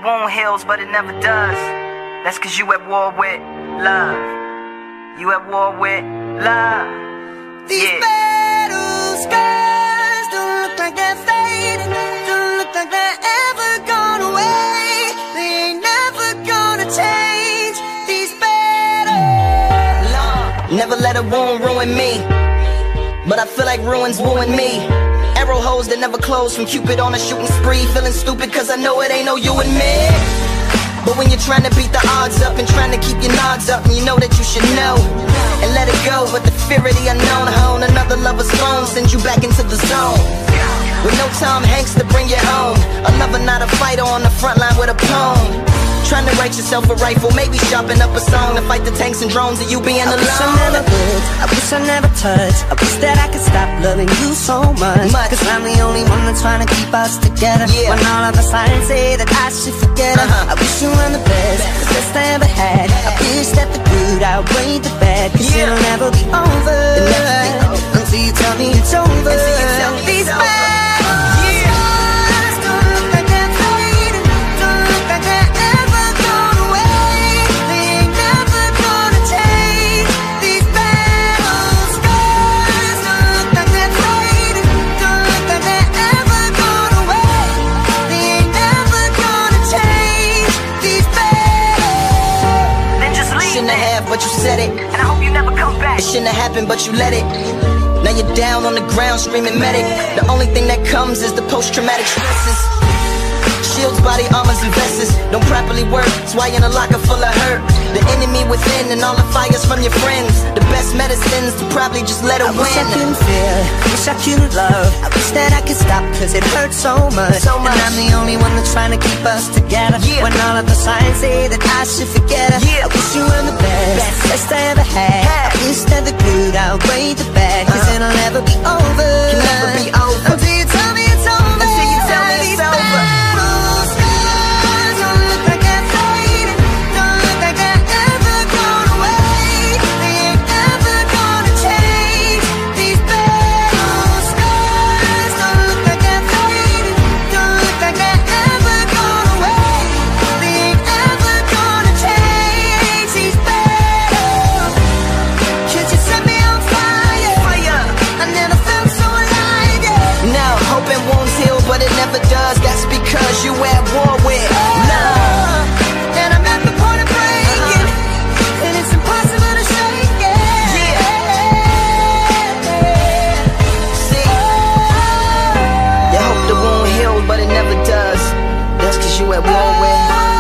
wound heals, but it never does. That's cause you at war with love. You at war with love. These battle scars don't look like they're fading, don't look like they're ever gone away. They ain't never gonna change. These battles. Never let a wound ruin me, but I feel like ruins wooing me. Arrow holes that never close from Cupid on a shooting spree. Feeling stupid cause I know it ain't no you and me. But when you're trying to beat the odds up and trying to keep your nods up, and you know that you should know and let it go, but the fear of the unknown hone another lover's phone sends you back into the zone. With no Tom Hanks to bring you home, a lover not a fighter on the front line with a poem. Trying to write yourself a rifle, maybe sharpen up a song to fight the tanks and drones of you being alone. I wish I never would, I wish I never touched. I wish that I could stop loving you so much. Cause I'm the only one that's trying to keep us together. When all of the signs say that I should forget her. I wish you were the best I ever had. I wish that the good outweighed the bad. Cause it'll never be over until you tell me it's over. These but you said it, and I hope you never come back. It shouldn't have happened, but you let it. Now you're down on the ground screaming medic. The only thing that comes is the post-traumatic stresses. Shields, body armors, and vests don't properly work. That's why you're in a locker full of hurt. The enemy within and all the fires from your friends. The best medicines to probably just let it win. I wish I couldn't feel, wish I couldn't love. I wish that I could stop cause it hurts so much. And I'm the only one that's trying to keep us together. When all of the signs say that I should forget her. I wish you were the best I ever had. I wish that the good outweighed the bad. Cause it'll never be over. Can never be over until you tell me it's over. Until you tell me it's over. But it never does, that's because you at war with love. And I'm at the point of breaking, and it's impossible to shake it. See, you hope the wound heals, but it never does. That's cause you at war with